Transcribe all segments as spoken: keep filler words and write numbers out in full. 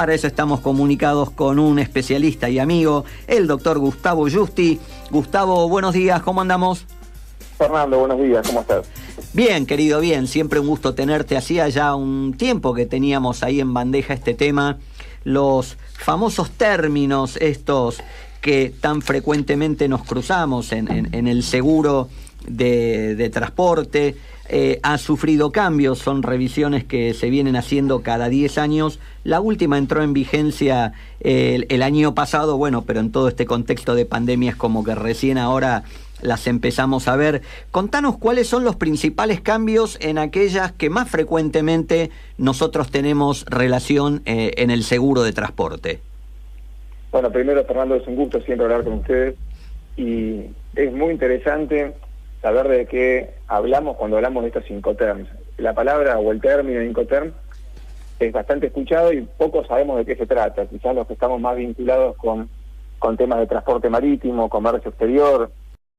Para eso estamos comunicados con un especialista y amigo, el doctor Gustavo Giusti. Gustavo, buenos días, ¿cómo andamos? Fernando, buenos días, ¿cómo estás? Bien, querido, bien, siempre un gusto tenerte. Hacía ya un tiempo que teníamos ahí en bandeja este tema, los famosos términos estos que tan frecuentemente nos cruzamos en, en, en el seguro de, de transporte. Eh, ha sufrido cambios, son revisiones que se vienen haciendo cada diez años. La última entró en vigencia eh, el, el año pasado, bueno, pero en todo este contexto de pandemia es como que recién ahora las empezamos a ver. Contanos cuáles son los principales cambios en aquellas que más frecuentemente nosotros tenemos relación eh, en el seguro de transporte. Bueno, primero, Fernando, es un gusto siempre hablar con ustedes y es muy interesante saber de qué hablamos cuando hablamos de estos Incoterms. La palabra o el término Incoterm es bastante escuchado y poco sabemos de qué se trata. Quizás los que estamos más vinculados con, con temas de transporte marítimo, comercio exterior,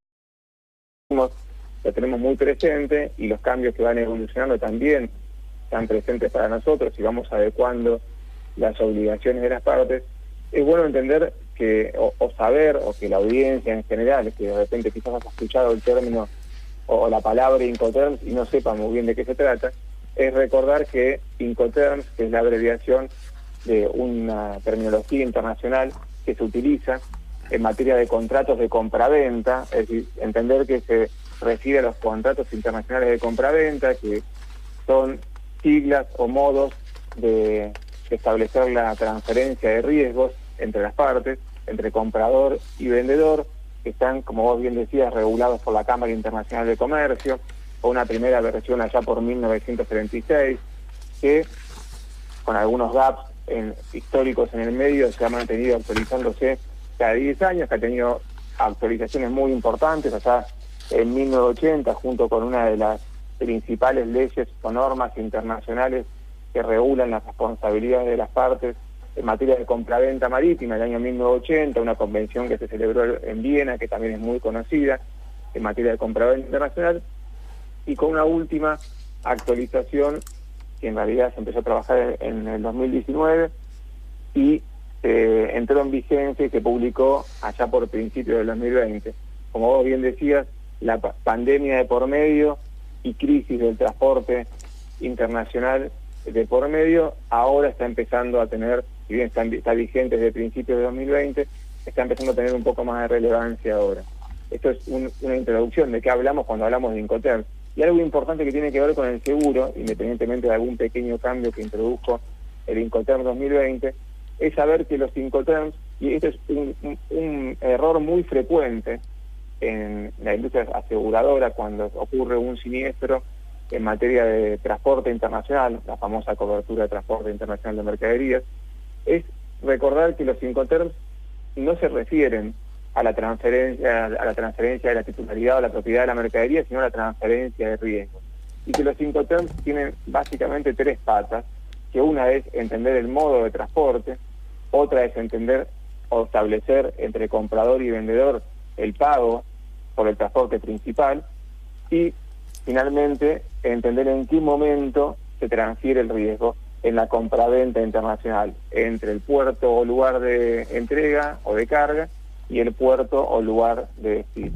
lo tenemos muy presente y los cambios que van evolucionando también están presentes para nosotros y vamos adecuando las obligaciones de las partes. Es bueno entender que o, o saber, o que la audiencia en general, que de repente quizás has escuchado el término o la palabra Incoterms y no sepa muy bien de qué se trata, es recordar que Incoterms, que es la abreviación de una terminología internacional que se utiliza en materia de contratos de compraventa, es decir, entender que se refiere a los contratos internacionales de compraventa, que son siglas o modos de establecer la transferencia de riesgos entre las partes, entre comprador y vendedor, que están, como vos bien decías, regulados por la Cámara Internacional de Comercio, o una primera versión allá por mil novecientos treinta y seis, que con algunos gaps en, históricos en el medio se ha mantenido actualizándose cada diez años, que ha tenido actualizaciones muy importantes, allá en mil novecientos ochenta, junto con una de las principales leyes o normas internacionales que regulan las responsabilidades de las partes en materia de compraventa marítima, el año mil novecientos ochenta, una convención que se celebró en Viena, que también es muy conocida en materia de compraventa internacional, y con una última actualización que en realidad se empezó a trabajar en el dos mil diecinueve y eh, entró en vigencia y se publicó allá por principios del dos mil veinte. Como vos bien decías, la pa- pandemia de por medio y crisis del transporte internacional de por medio, ahora está empezando a tener, si bien está, está vigente desde principios de dos mil veinte, está empezando a tener un poco más de relevancia ahora. Esto es un, una introducción de qué hablamos cuando hablamos de Incoterms. Y algo importante que tiene que ver con el seguro, independientemente de algún pequeño cambio que introdujo el Incoterm dos mil veinte, es saber que los Incoterms, y esto es un, un, un error muy frecuente en la industria aseguradora cuando ocurre un siniestro en materia de transporte internacional, la famosa cobertura de transporte internacional de mercaderías, es recordar que los Incoterms no se refieren a la transferencia a la transferencia de la titularidad o la propiedad de la mercadería, sino a la transferencia de riesgos. Y que los Incoterms tienen básicamente tres patas, que una es entender el modo de transporte, otra es entender o establecer entre comprador y vendedor el pago por el transporte principal, y finalmente entender en qué momento se transfiere el riesgo en la compraventa internacional entre el puerto o lugar de entrega o de carga y el puerto o lugar de destino.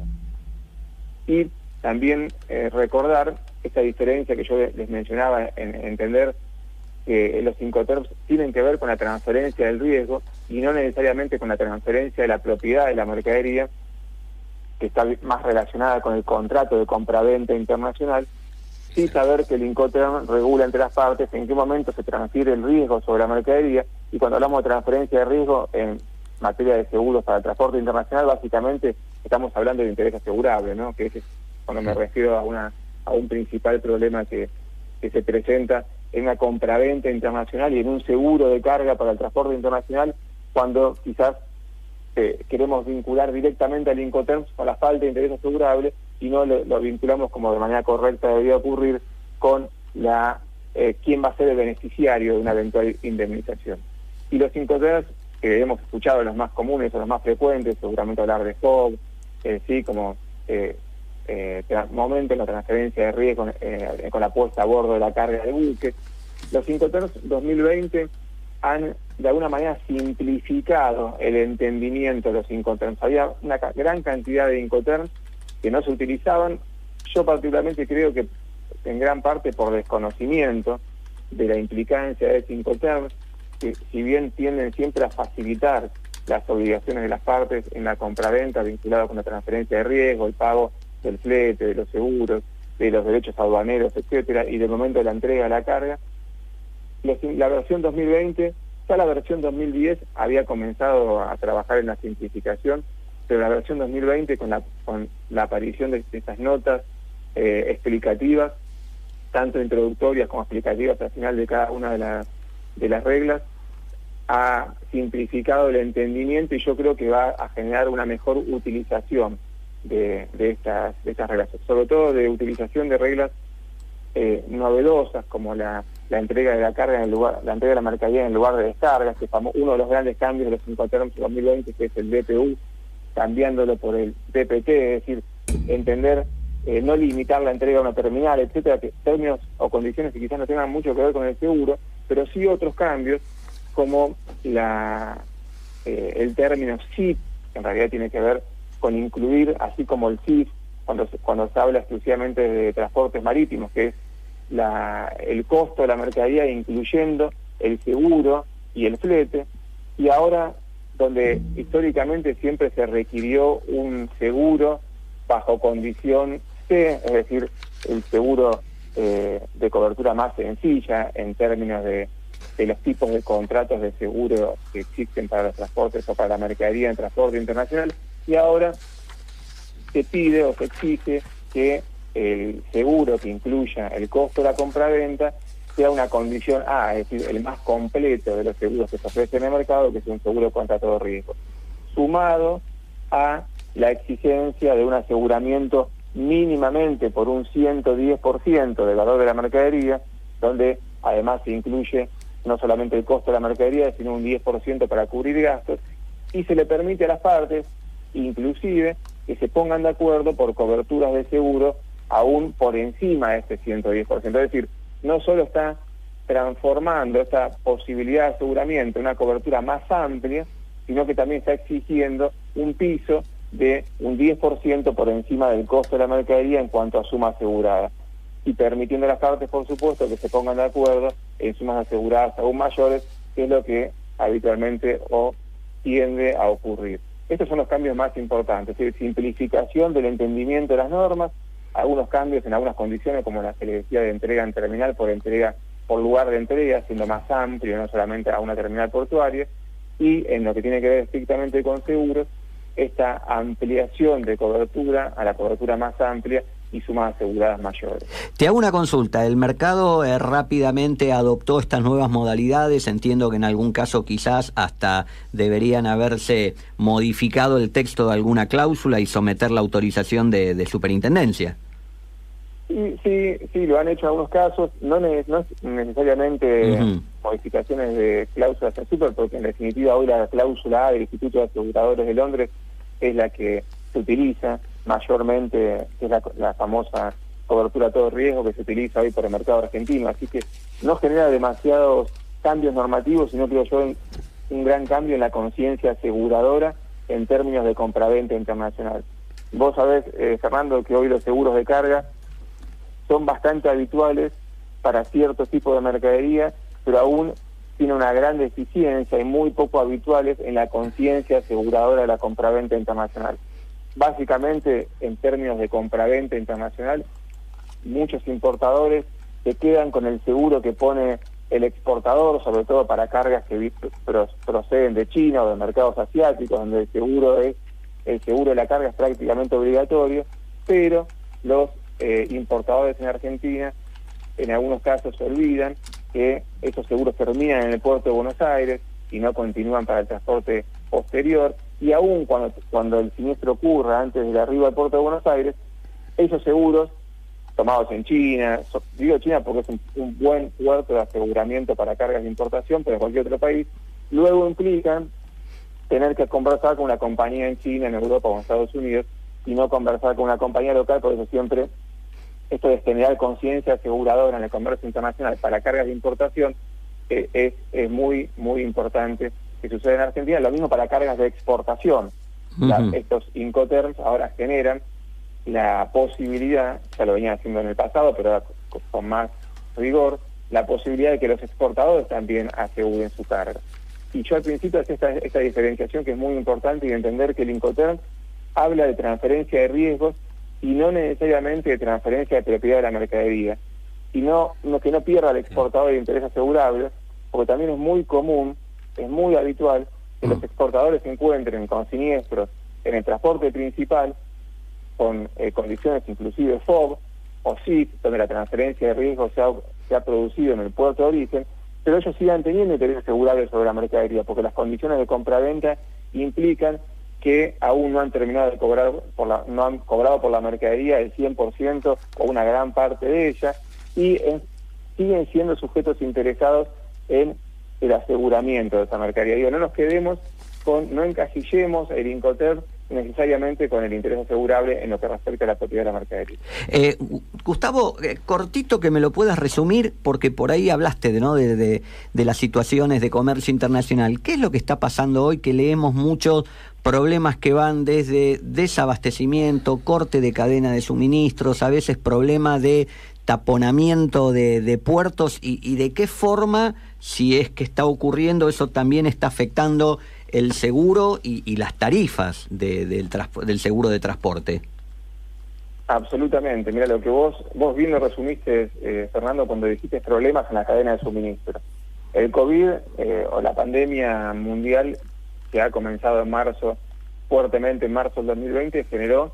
Y también eh, recordar esta diferencia que yo les mencionaba en, en entender que los Incoterms tienen que ver con la transferencia del riesgo y no necesariamente con la transferencia de la propiedad de la mercadería, que está más relacionada con el contrato de compraventa internacional, sí saber que el Incoterm regula entre las partes en qué momento se transfiere el riesgo sobre la mercadería, y cuando hablamos de transferencia de riesgo en materia de seguros para el transporte internacional, básicamente estamos hablando de interés asegurable, ¿no? Que ese es cuando me refiero a una a un principal problema que, que se presenta en una compraventa internacional y en un seguro de carga para el transporte internacional, cuando quizás eh, queremos vincular directamente al Incoterm con la falta de interés asegurable y no lo, lo vinculamos como de manera correcta debería ocurrir con la eh, quién va a ser el beneficiario de una eventual indemnización. Y los Incoterms que hemos escuchado, los más comunes o los más frecuentes, seguramente hablar de F O B, eh, sí, como eh, eh, momento en la transferencia de riesgo eh, con la puesta a bordo de la carga de buque. Los Incoterms dos mil veinte han de alguna manera simplificado el entendimiento de los Incoterms. Había una ca gran cantidad de Incoterms que no se utilizaban. Yo particularmente creo que en gran parte por desconocimiento de la implicancia de ese Incoterms, que si bien tienden siempre a facilitar las obligaciones de las partes en la compraventa vinculada con la transferencia de riesgo, el pago del flete, de los seguros, de los derechos aduaneros, etcétera, y del momento de la entrega de la carga, los, la versión dos mil veinte, ya la versión dos mil diez había comenzado a trabajar en la simplificación, pero la versión dos mil veinte, con la, con la aparición de, de estas notas eh, explicativas, tanto introductorias como explicativas al final de cada una de las, de las reglas, ha simplificado el entendimiento y yo creo que va a generar una mejor utilización de, de, estas, de estas reglas, sobre todo de utilización de reglas eh, novedosas como la, la entrega de la carga en el lugar, la entrega de la mercadería en el lugar de descargas, que es uno de los grandes cambios de los Incoterms dos mil veinte, que es el D P U, cambiándolo por el D P T, es decir, entender, eh, no limitar la entrega a una terminal, etcétera, que términos o condiciones que quizás no tengan mucho que ver con el seguro, pero sí otros cambios como la, eh, el término S I F, que en realidad tiene que ver con incluir, así como el S I F, cuando se, cuando se habla exclusivamente de transportes marítimos, que es la, el costo de la mercadería incluyendo el seguro y el flete, y ahora donde históricamente siempre se requirió un seguro bajo condición C, es decir, el seguro eh, de cobertura más sencilla en términos de de los tipos de contratos de seguro que existen para los transportes o para la mercadería en transporte internacional, y ahora se pide o se exige que el seguro que incluya el costo de la compraventa sea una condición A, es decir, el más completo de los seguros que se ofrecen en el mercado, que es un seguro contra todo riesgo, sumado a la exigencia de un aseguramiento mínimamente por un ciento diez por ciento del valor de la mercadería, donde además se incluye no solamente el costo de la mercadería, sino un diez por ciento para cubrir gastos, y se le permite a las partes, inclusive, que se pongan de acuerdo por coberturas de seguro aún por encima de este ciento diez por ciento. Es decir, no solo está transformando esta posibilidad de aseguramiento en una cobertura más amplia, sino que también está exigiendo un piso de un diez por ciento por encima del costo de la mercadería en cuanto a suma asegurada, y permitiendo a las partes, por supuesto, que se pongan de acuerdo en sumas aseguradas aún mayores, que es lo que habitualmente o tiende a ocurrir. Estos son los cambios más importantes, es decir, simplificación del entendimiento de las normas, algunos cambios en algunas condiciones, como la que le decía de entrega en terminal por entrega por lugar de entrega, siendo más amplio, no solamente a una terminal portuaria, y en lo que tiene que ver estrictamente con seguros, esta ampliación de cobertura a la cobertura más amplia y sumas aseguradas mayores. Te hago una consulta. ¿El mercado eh, rápidamente adoptó estas nuevas modalidades? Entiendo que en algún caso quizás hasta deberían haberse modificado el texto de alguna cláusula y someter la autorización de, de superintendencia. Sí, sí, sí, lo han hecho en algunos casos, no, ne no necesariamente uh-huh. modificaciones de cláusulas en super, porque en definitiva hoy la cláusula A del Instituto de Aseguradores de Londres es la que se utiliza mayormente, que es la, la famosa cobertura a todo riesgo que se utiliza hoy por el mercado argentino, así que no genera demasiados cambios normativos, sino creo yo un gran cambio en la conciencia aseguradora en términos de compraventa internacional. Vos sabés, eh, Fernando, que hoy los seguros de carga son bastante habituales para ciertos tipos de mercadería, pero aún tiene una gran deficiencia y muy poco habituales en la conciencia aseguradora de la compraventa internacional. Básicamente, en términos de compraventa internacional, muchos importadores se quedan con el seguro que pone el exportador, sobre todo para cargas que proceden de China o de mercados asiáticos, donde el seguro es el seguro de la carga es prácticamente obligatorio, pero los eh, importadores en Argentina en algunos casos se olvidan que esos seguros terminan en el puerto de Buenos Aires y no continúan para el transporte posterior, y aún cuando, cuando el siniestro ocurra antes del arribo al puerto de Buenos Aires, esos seguros tomados en China, so, digo China porque es un, un buen puerto de aseguramiento para cargas de importación, pero en cualquier otro país, luego implican tener que conversar con una compañía en China, en Europa o en Estados Unidos, y no conversar con una compañía local. Por eso siempre esto de generar conciencia aseguradora en el comercio internacional para cargas de importación eh, es, es muy, muy importante que suceda en Argentina. Lo mismo para cargas de exportación. Uh-huh. La, estos Incoterms ahora generan la posibilidad, ya lo venían haciendo en el pasado, pero con más rigor, la posibilidad de que los exportadores también aseguren su carga. Y yo al principio hacía esta, esta diferenciación que es muy importante, y entender que el Incoterm habla de transferencia de riesgos y no necesariamente de transferencia de propiedad de la mercadería, y no, no, que no pierda el exportador el interés asegurable, porque también es muy común, es muy habitual que los exportadores se encuentren con siniestros en el transporte principal, con eh, condiciones inclusive F O B o S I T, donde la transferencia de riesgo se ha, se ha producido en el puerto de origen, pero ellos sigan teniendo interés asegurable sobre la mercadería, porque las condiciones de compra-venta implican que aún no han terminado de cobrar, por la, no han cobrado por la mercadería el cien por ciento o una gran parte de ella, y en, siguen siendo sujetos interesados en el aseguramiento de esa mercadería. Digo, no nos quedemos con, no encasillemos el Incoterm necesariamente con el interés asegurable en lo que respecta a la propiedad de la mercadería. Eh, Gustavo, eh, cortito que me lo puedas resumir, porque por ahí hablaste de, ¿no? de, de, de las situaciones de comercio internacional. ¿Qué es lo que está pasando hoy? Que leemos muchos problemas que van desde desabastecimiento, corte de cadena de suministros, a veces problemas de taponamiento de, de puertos, y, y de qué forma, si es que está ocurriendo, eso también está afectando el seguro y, y las tarifas de, del, del seguro de transporte. Absolutamente. Mira, lo que vos vos bien lo resumiste, eh, Fernando, cuando dijiste problemas en la cadena de suministro. El COVID eh, o la pandemia mundial, que ha comenzado en marzo, fuertemente en marzo del dos mil veinte, generó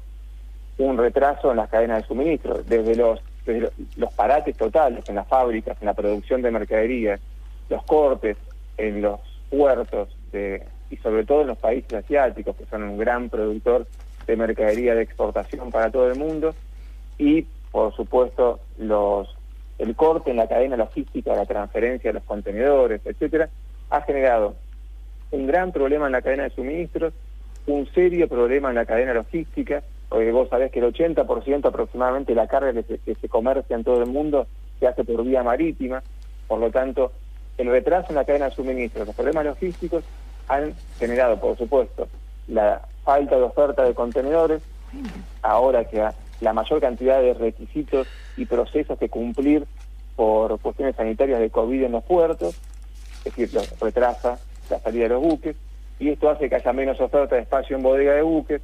un retraso en las cadenas de suministro, desde los, desde los parates totales en las fábricas, en la producción de mercaderías, los cortes en los puertos de, y sobre todo en los países asiáticos, que son un gran productor de mercadería de exportación para todo el mundo, y por supuesto los el corte en la cadena logística, la transferencia de los contenedores, etcétera, ha generado un gran problema en la cadena de suministros, un serio problema en la cadena logística, porque vos sabés que el ochenta por ciento aproximadamente de la carga que se, que se comercia en todo el mundo se hace por vía marítima. Por lo tanto, el retraso en la cadena de suministros, los problemas logísticos han generado, por supuesto, la falta de oferta de contenedores, ahora que la mayor cantidad de requisitos y procesos que cumplir por cuestiones sanitarias de COVID en los puertos, es decir, retrasa la salida de los buques, y esto hace que haya menos oferta de espacio en bodega de buques.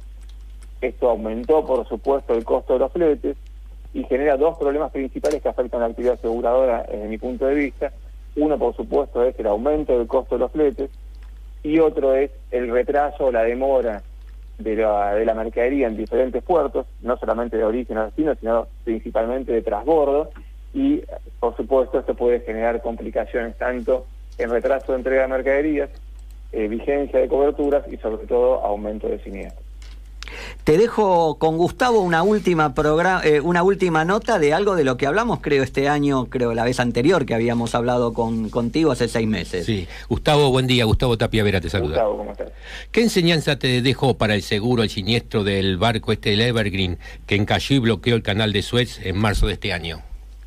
Esto aumentó, por supuesto, el costo de los fletes y genera dos problemas principales que afectan a la actividad aseguradora desde mi punto de vista. Uno, por supuesto, es el aumento del costo de los fletes, y otro es el retraso o la demora de la, de la mercadería en diferentes puertos, no solamente de origen o destino, sino principalmente de transbordo, y por supuesto esto puede generar complicaciones tanto en retraso de entrega de mercaderías, eh, vigencia de coberturas y sobre todo aumento de siniestros. Te dejo con Gustavo una última programa, eh, una última nota de algo de lo que hablamos, creo, este año, creo la vez anterior que habíamos hablado con contigo hace seis meses. Sí. Gustavo, buen día. Gustavo Tapia Vera te saluda. Gustavo, ¿cómo estás? ¿Qué enseñanza te dejó para el seguro, el siniestro del barco este, el Evergreen, que encalló y bloqueó el canal de Suez en marzo de este año?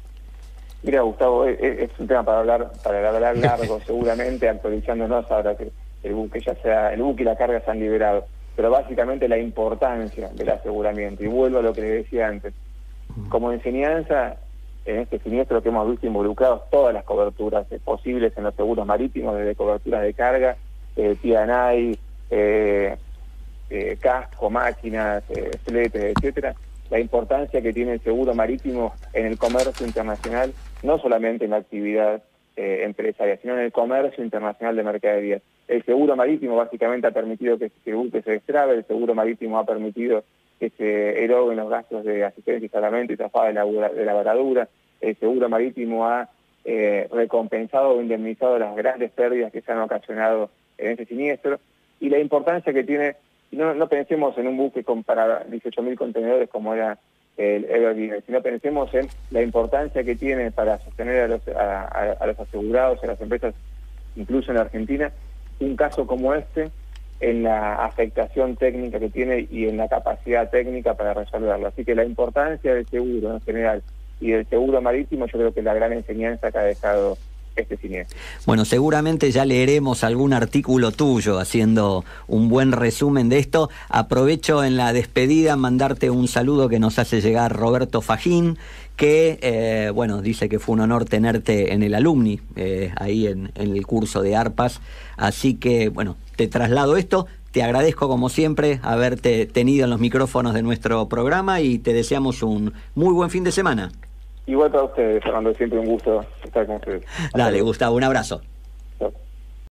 Mira, Gustavo, es, es un tema para hablar para hablar largo, seguramente, actualizándonos ahora que el buque ya sea, el buque y la carga se han liberado. Pero básicamente la importancia del aseguramiento, y vuelvo a lo que les decía antes, como enseñanza, en este siniestro que hemos visto involucrados todas las coberturas posibles en los seguros marítimos, desde coberturas de carga, eh, P and I, eh, eh, casco, máquinas, eh, fletes, etcétera, la importancia que tiene el seguro marítimo en el comercio internacional, no solamente en la actividad eh, empresaria, sino en el comercio internacional de mercaderías. El seguro marítimo básicamente ha permitido que el buque se destrabe, el seguro marítimo ha permitido que se eroguen los gastos de asistencia y salvamento y zafada de la, de la varadura, el seguro marítimo ha eh, recompensado o indemnizado las grandes pérdidas que se han ocasionado en ese siniestro, y la importancia que tiene, no, no pensemos en un buque con para dieciocho mil contenedores como era el Evergreen, sino pensemos en la importancia que tiene para sostener a los, a, a, a los asegurados, a las empresas, incluso en la Argentina, un caso como este, en la afectación técnica que tiene y en la capacidad técnica para resolverlo. Así que la importancia del seguro en general y del seguro marítimo, yo creo que es la gran enseñanza que ha dejado este siniestro. Bueno, seguramente ya leeremos algún artículo tuyo haciendo un buen resumen de esto. Aprovecho en la despedida mandarte un saludo que nos hace llegar Roberto Fajín, que, eh, bueno, dice que fue un honor tenerte en el Alumni, eh, ahí en, en el curso de arpas. Así que, bueno, te traslado esto. Te agradezco, como siempre, haberte tenido en los micrófonos de nuestro programa y te deseamos un muy buen fin de semana. Igual para ustedes, Fernando, siempre un gusto estar con ustedes. Dale, Gustavo, un abrazo.